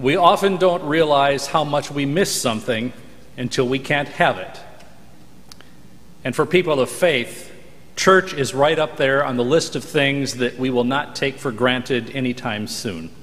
We often don't realize how much we miss something until we can't have it. And for people of faith, church is right up there on the list of things that we will not take for granted anytime soon.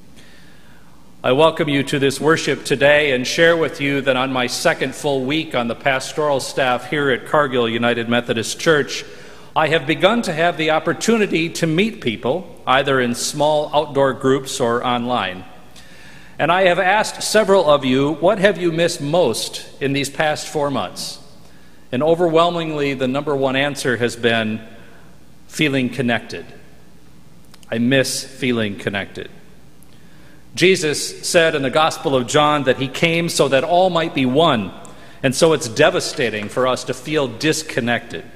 I welcome you to this worship today and share with you that on my second full week on the pastoral staff here at Cargill United Methodist Church, I have begun to have the opportunity to meet people, either in small outdoor groups or online. And I have asked several of you, what have you missed most in these past 4 months? And overwhelmingly, the number one answer has been feeling connected. I miss feeling connected. Jesus said in the Gospel of John that he came so that all might be one, and so it's devastating for us to feel disconnected.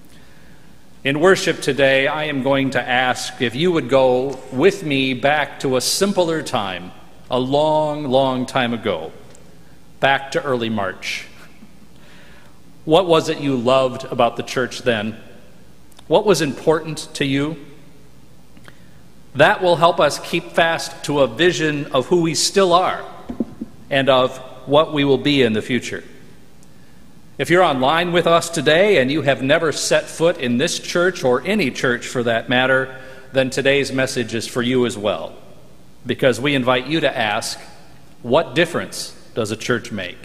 In worship today, I am going to ask if you would go with me back to a simpler time, a long, long time ago, back to early March. What was it you loved about the church then? What was important to you? That will help us keep fast to a vision of who we still are and of what we will be in the future. If you're online with us today and you have never set foot in this church or any church for that matter, then today's message is for you as well. Because we invite you to ask, what difference does a church make?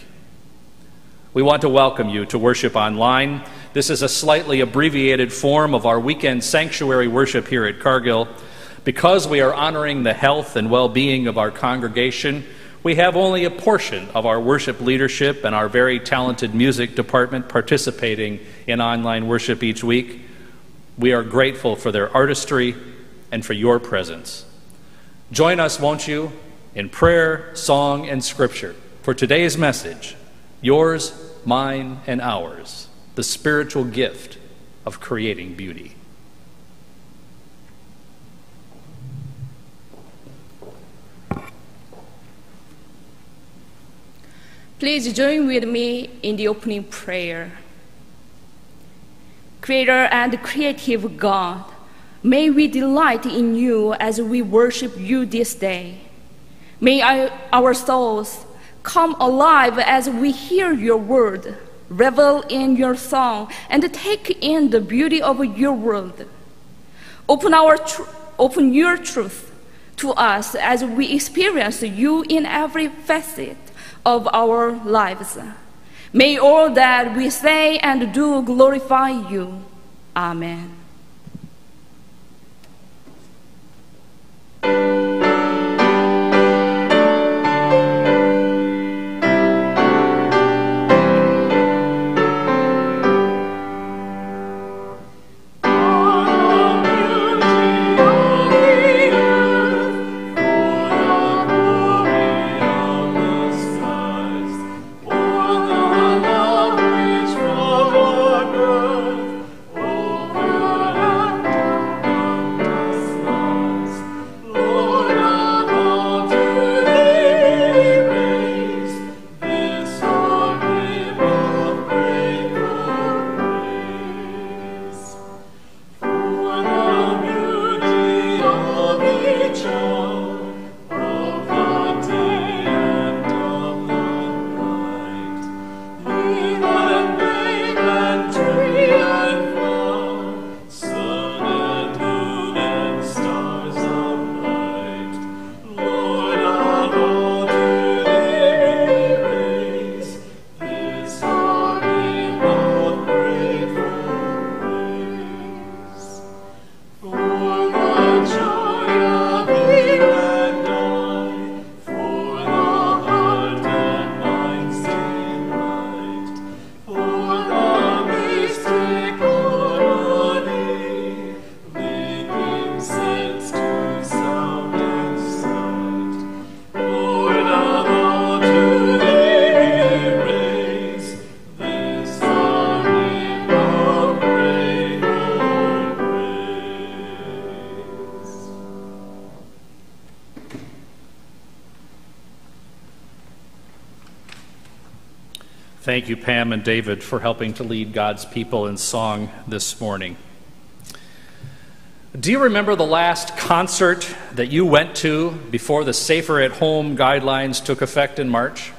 We want to welcome you to worship online. This is a slightly abbreviated form of our weekend sanctuary worship here at Cargill. Because we are honoring the health and well-being of our congregation, we have only a portion of our worship leadership and our very talented music department participating in online worship each week. We are grateful for their artistry and for your presence. Join us, won't you, in prayer, song, and scripture for today's message, yours, mine, and ours, the spiritual gift of creating beauty. Please join with me in the opening prayer. Creator and creative God, may we delight in you as we worship you this day. May our souls come alive as we hear your word, revel in your song, and take in the beauty of your world. Open your truth to us as we experience you in every facet of our lives. May all that we say and do glorify you. Amen. Thank you, Pam and David, for helping to lead God's people in song this morning. Do you remember the last concert that you went to before the Safer at Home guidelines took effect in March?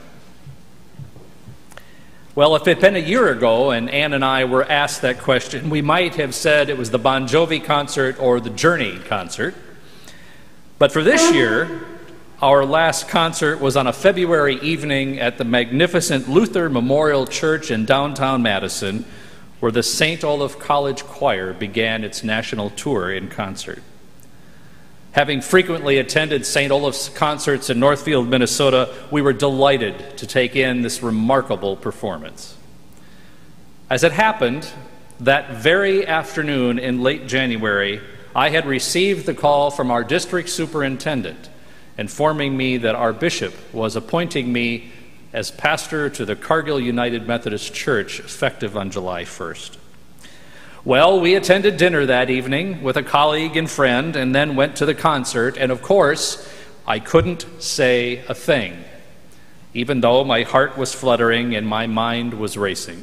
Well, if it had been a year ago and Ann and I were asked that question, we might have said it was the Bon Jovi concert or the Journey concert. But for this year, our last concert was on a February evening at the magnificent Luther Memorial Church in downtown Madison, where the St. Olaf College Choir began its national tour in concert. Having frequently attended St. Olaf's concerts in Northfield, Minnesota, we were delighted to take in this remarkable performance. As it happened, that very afternoon in late January, I had received the call from our district superintendent informing me that our bishop was appointing me as pastor to the Cargill United Methodist Church effective on July 1st. Well, we attended dinner that evening with a colleague and friend and then went to the concert, and of course, I couldn't say a thing, even though my heart was fluttering and my mind was racing.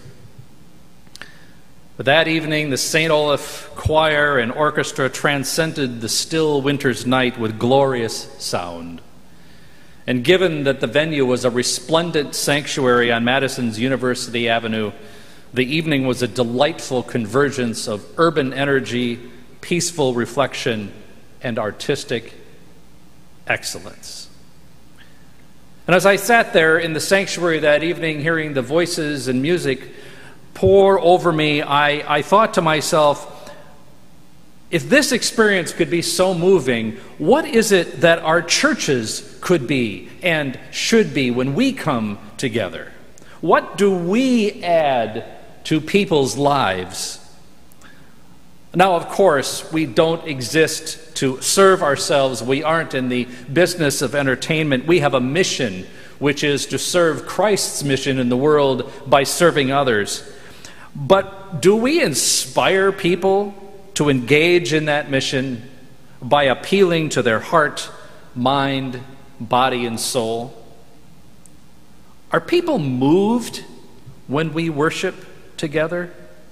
But that evening, the St. Olaf choir and orchestra transcended the still winter's night with glorious sound. And given that the venue was a resplendent sanctuary on Madison's University Avenue, the evening was a delightful convergence of urban energy, peaceful reflection, and artistic excellence. And as I sat there in the sanctuary that evening, hearing the voices and music pour over me, I thought to myself, if this experience could be so moving, what is it that our churches could be and should be when we come together? What do we add to people's lives? Now, of course, we don't exist to serve ourselves. We aren't in the business of entertainment. We have a mission, which is to serve Christ's mission in the world by serving others. But do we inspire people to engage in that mission by appealing to their heart, mind, body, and soul? Are people moved when we worship together?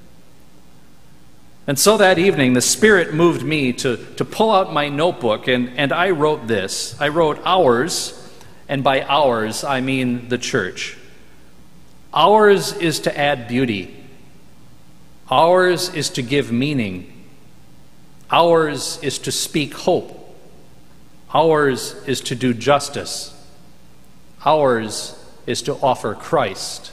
And so that evening, the Spirit moved me to pull out my notebook, and I wrote this. I wrote ours, and by ours, I mean the church. Ours is to add beauty. Ours is to give meaning. Ours is to speak hope. Ours is to do justice. Ours is to offer Christ.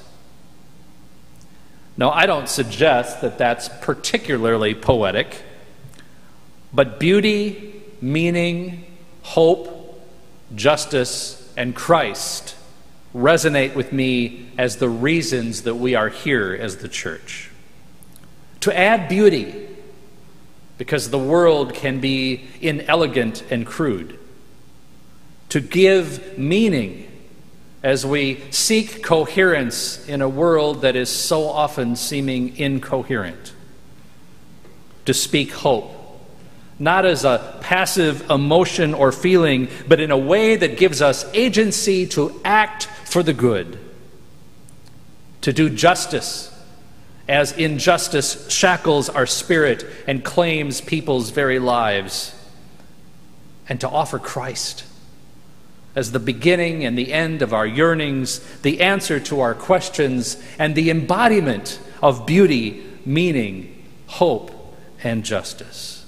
Now, I don't suggest that that's particularly poetic, but beauty, meaning, hope, justice, and Christ resonate with me as the reasons that we are here as the church. To add beauty, because the world can be inelegant and crude. To give meaning, as we seek coherence in a world that is so often seeming incoherent. To speak hope, not as a passive emotion or feeling, but in a way that gives us agency to act for the good. To do justice, as injustice shackles our spirit and claims people's very lives. And to offer Christ as the beginning and the end of our yearnings, the answer to our questions, and the embodiment of beauty, meaning, hope, and justice.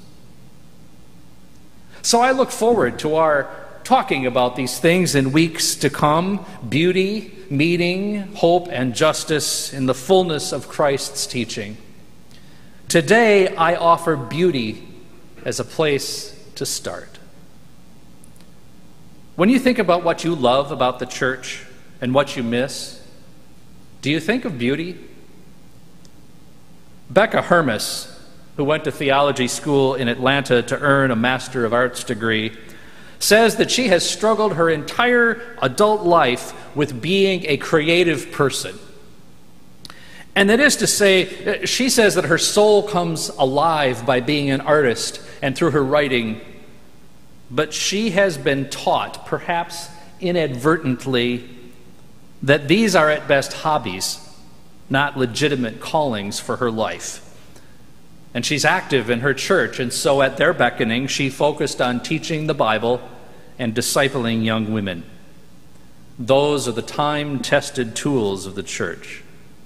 So I look forward to our talking about these things in weeks to come: beauty, meaning, hope, and justice in the fullness of Christ's teaching. Today, I offer beauty as a place to start. When you think about what you love about the church and what you miss, do you think of beauty? Becca Hermes, who went to theology school in Atlanta to earn a Master of Arts degree, says that she has struggled her entire adult life with being a creative person. And that is to say, she says that her soul comes alive by being an artist and through her writing. But she has been taught, perhaps inadvertently, that these are at best hobbies, not legitimate callings for her life. And she's active in her church, and so at their beckoning, she focused on teaching the Bible and discipling young women. Those are the time-tested tools of the church.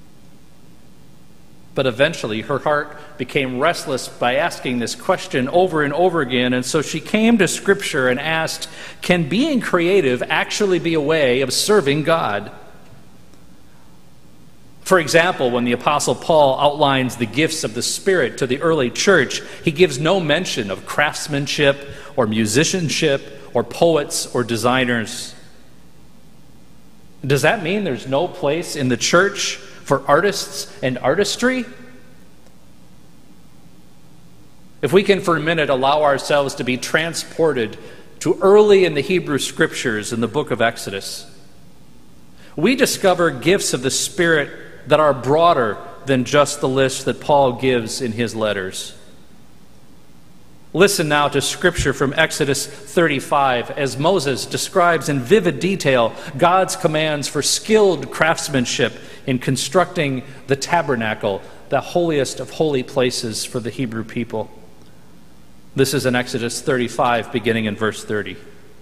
But eventually, her heart became restless by asking this question over and over again, and so she came to Scripture and asked, can being creative actually be a way of serving God? For example, when the Apostle Paul outlines the gifts of the Spirit to the early church, he gives no mention of craftsmanship or musicianship or poets or designers. Does that mean there's no place in the church for artists and artistry? If we can for a minute allow ourselves to be transported to early in the Hebrew Scriptures in the book of Exodus, we discover gifts of the Spirit that are broader than just the list that Paul gives in his letters. Listen now to Scripture from Exodus 35 as Moses describes in vivid detail God's commands for skilled craftsmanship in constructing the tabernacle, the holiest of holy places for the Hebrew people. This is in Exodus 35, beginning in verse 30.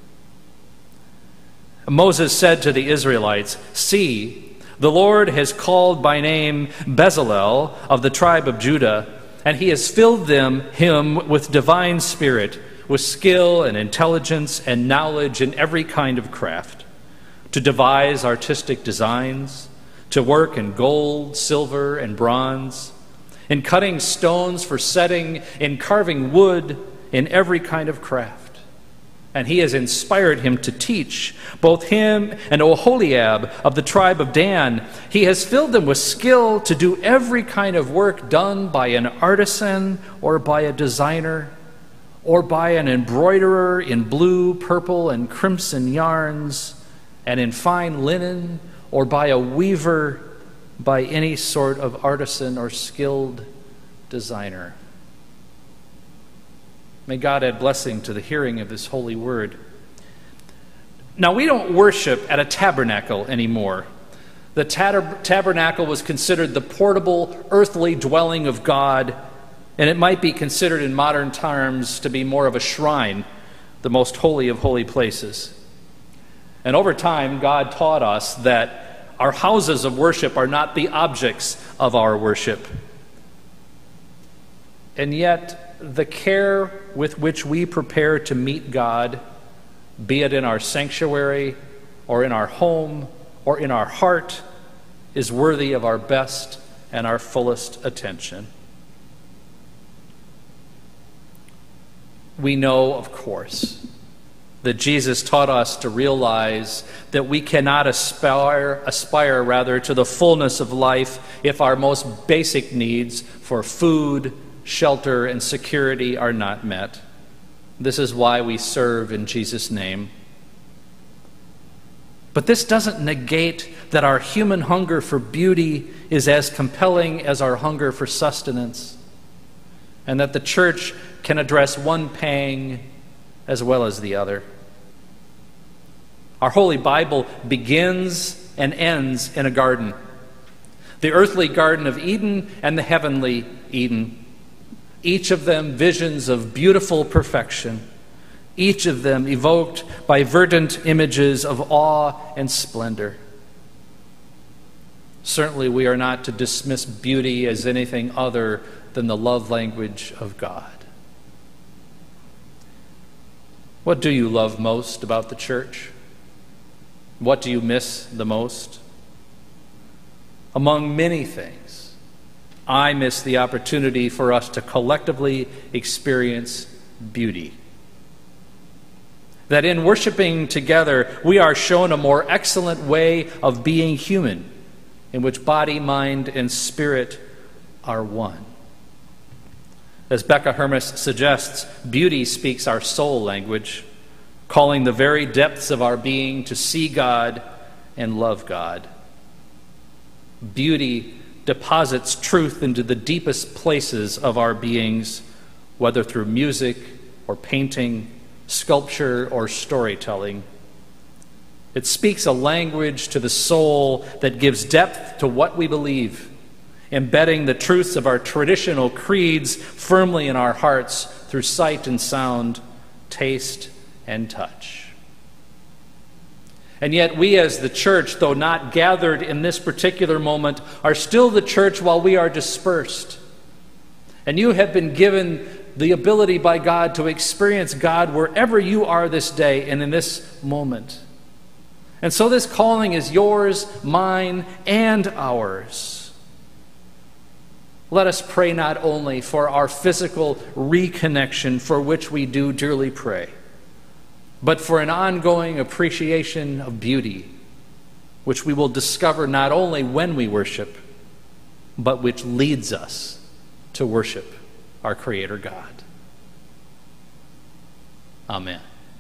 Moses said to the Israelites, "See, the Lord has called by name Bezalel of the tribe of Judah, and he has filled him with divine spirit, with skill and intelligence and knowledge in every kind of craft, to devise artistic designs, to work in gold, silver, and bronze, in cutting stones for setting, in carving wood, in every kind of craft. And he has inspired him to teach, both him and Oholiab of the tribe of Dan. He has filled them with skill to do every kind of work done by an artisan or by a designer or by an embroiderer in blue, purple, and crimson yarns and in fine linen, or by a weaver, by any sort of artisan or skilled designer." May God add blessing to the hearing of this holy word. Now, we don't worship at a tabernacle anymore. The tabernacle was considered the portable, earthly dwelling of God, and it might be considered in modern terms to be more of a shrine, the most holy of holy places. And over time, God taught us that our houses of worship are not the objects of our worship. And yet, the care with which we prepare to meet God, be it in our sanctuary or in our home or in our heart, is worthy of our best and our fullest attention. We know, of course, that Jesus taught us to realize that we cannot aspire to the fullness of life if our most basic needs for food, shelter, and security are not met. This is why we serve in Jesus' name. But this doesn't negate that our human hunger for beauty is as compelling as our hunger for sustenance, and that the church can address one pang as well as the other. Our Holy Bible begins and ends in a garden. The earthly Garden of Eden and the heavenly Eden. Each of them visions of beautiful perfection, each of them evoked by verdant images of awe and splendor. Certainly we are not to dismiss beauty as anything other than the love language of God. What do you love most about the church? What do you miss the most? Among many things, I miss the opportunity for us to collectively experience beauty. That in worshiping together, we are shown a more excellent way of being human, in which body, mind, and spirit are one. As Becca Hermes suggests, beauty speaks our soul language, calling the very depths of our being to see God and love God. Beauty deposits truth into the deepest places of our beings, whether through music or painting, sculpture or storytelling. It speaks a language to the soul that gives depth to what we believe. embedding the truths of our traditional creeds firmly in our hearts through sight and sound, taste and touch. And yet we as the church, though not gathered in this particular moment, are still the church while we are dispersed. And you have been given the ability by God to experience God wherever you are this day and in this moment. And so this calling is yours, mine, and ours. Let us pray not only for our physical reconnection, for which we do dearly pray, but for an ongoing appreciation of beauty, which we will discover not only when we worship, but which leads us to worship our Creator God. Amen.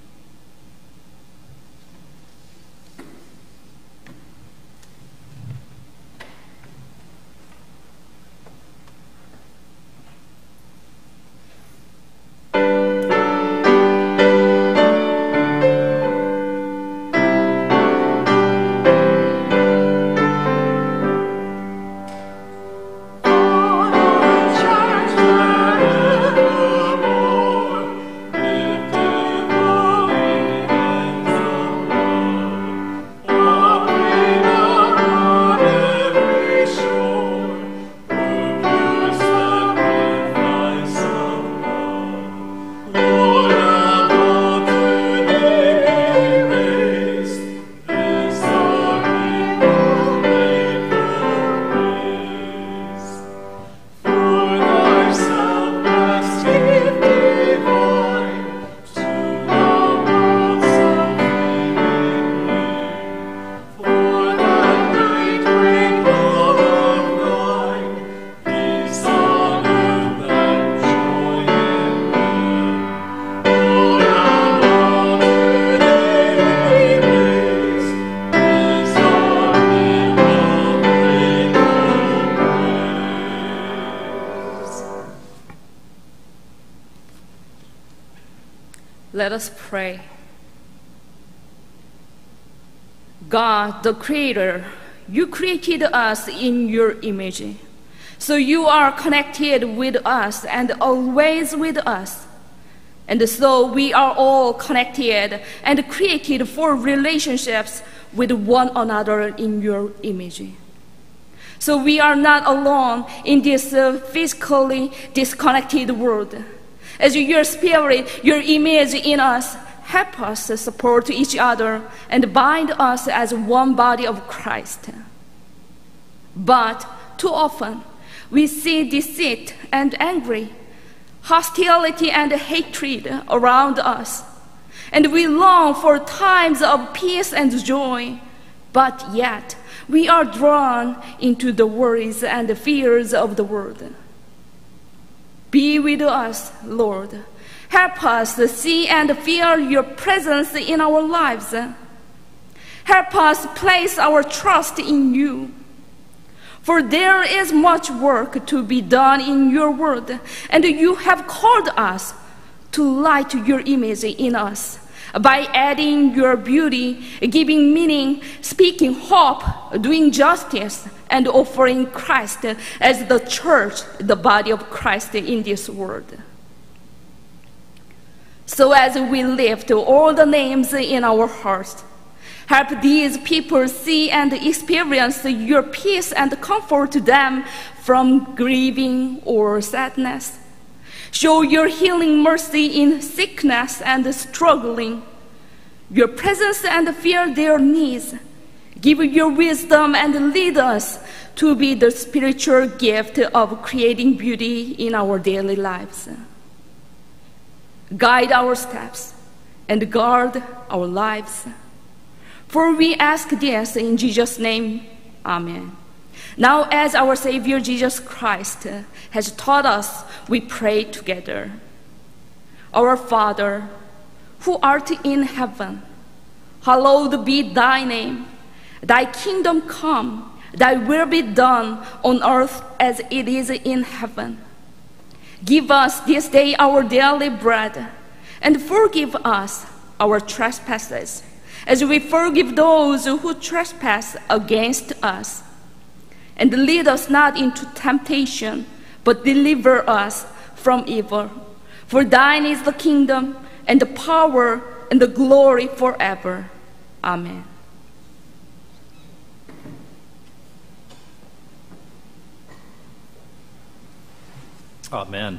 Let us pray. God, the Creator, you created us in your image. So you are connected with us and always with us. And so we are all connected and created for relationships with one another in your image. So we are not alone in this physically disconnected world. As your spirit, your image in us, help us to support each other and bind us as one body of Christ. But too often, we see deceit and anger, hostility and hatred around us. And we long for times of peace and joy, but yet we are drawn into the worries and the fears of the world. Be with us, Lord. Help us to see and feel your presence in our lives. Help us place our trust in you. For there is much work to be done in your word, and you have called us to light your image in us by adding your beauty, giving meaning, speaking hope, doing justice, and offering Christ as the church, the body of Christ in this world. So as we lift all the names in our hearts, help these people see and experience your peace and comfort them from grieving or sadness. Show your healing mercy in sickness and struggling. Your presence and fill their needs. Give your wisdom and lead us to be the spiritual gift of creating beauty in our daily lives. Guide our steps and guard our lives. For we ask this in Jesus' name, amen. Now, as our Savior Jesus Christ has taught us, we pray together. Our Father, who art in heaven, hallowed be thy name. Thy kingdom come, thy will be done on earth as it is in heaven. Give us this day our daily bread, and forgive us our trespasses, as we forgive those who trespass against us. And lead us not into temptation, but deliver us from evil. For thine is the kingdom, and the power, and the glory forever. Amen. Amen.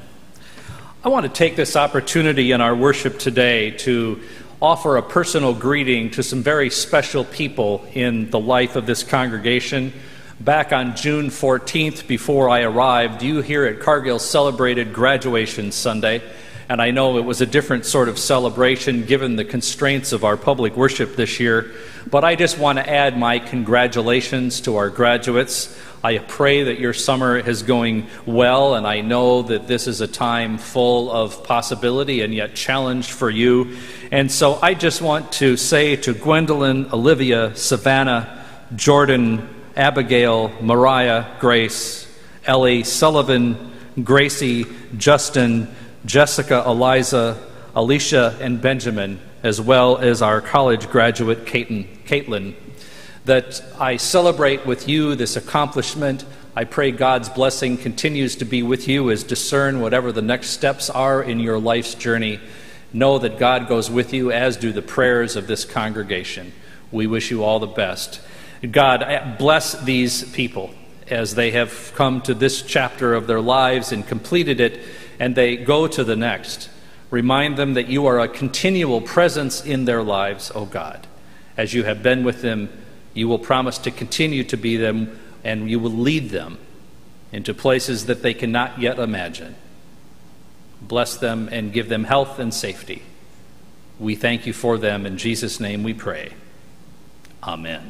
I want to take this opportunity in our worship today to offer a personal greeting to some very special people in the life of this congregation. Back on June 14th, before I arrived, you here at Cargill celebrated Graduation Sunday, and I know it was a different sort of celebration given the constraints of our public worship this year, but I just want to add my congratulations to our graduates. I pray that your summer is going well, and I know that this is a time full of possibility and yet challenge for you. And so I just want to say to Gwendolyn, Olivia, Savannah, Jordan, Abigail, Mariah, Grace, Ellie, Sullivan, Gracie, Justin, Jessica, Eliza, Alicia, and Benjamin, as well as our college graduate, Caitlin, that I celebrate with you this accomplishment. I pray God's blessing continues to be with you as discern whatever the next steps are in your life's journey. Know that God goes with you, as do the prayers of this congregation. We wish you all the best. God, bless these people as they have come to this chapter of their lives and completed it, and they go to the next. Remind them that you are a continual presence in their lives, O God. As you have been with them, you will promise to continue to be them, and you will lead them into places that they cannot yet imagine. Bless them and give them health and safety. We thank you for them. In Jesus' name we pray. Amen.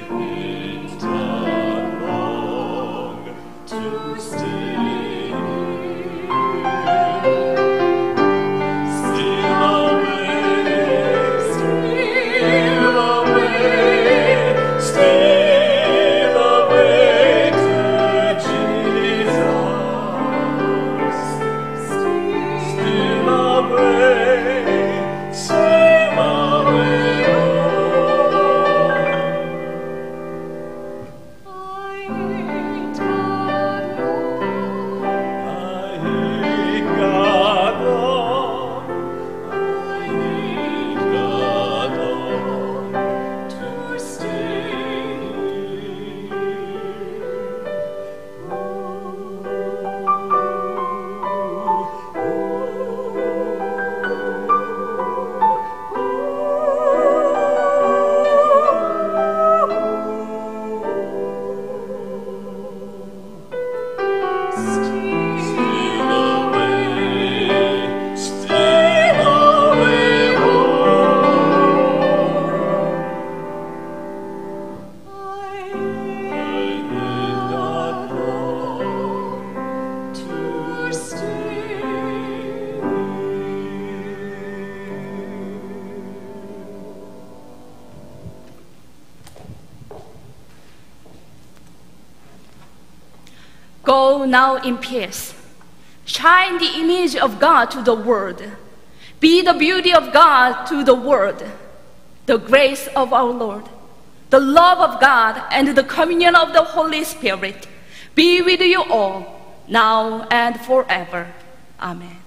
To stay. Go now in peace. Shine the image of God to the world. Be the beauty of God to the world. The grace of our Lord, the love of God, and the communion of the Holy Spirit be with you all, now and forever. Amen.